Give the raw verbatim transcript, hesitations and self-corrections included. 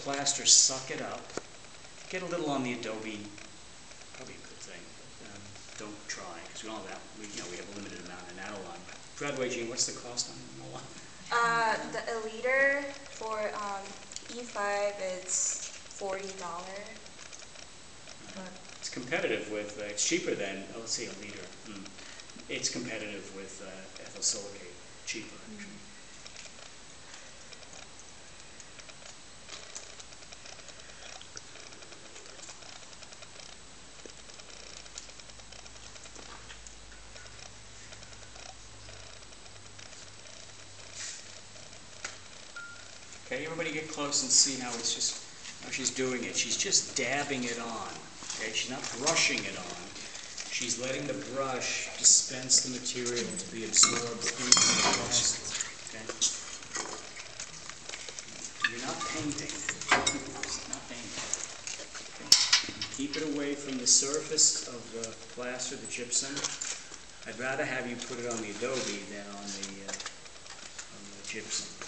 plaster suck it up. Get a little on the Adobe, probably a good thing. Um, don't try, because we don't have that. We, you know, we have a limited amount in Adelon. By the way, Jean, what's the cost on Adelon? Uh, the Eliter for um, E five is forty dollars. It's competitive with, uh, it's cheaper than, oh, let's see, a liter. Mm. It's competitive with uh, ethyl silicate, cheaper actually. Mm. Okay, everybody get close and see how it's just, how she's doing it. She's just dabbing it on. Okay, she's not brushing it on. She's letting the brush dispense the material to be absorbed into the plaster. Okay? You're not painting. It's not painting. Okay. Keep it away from the surface of the plaster, the gypsum. I'd rather have you put it on the Adobe than on the, uh, on the gypsum.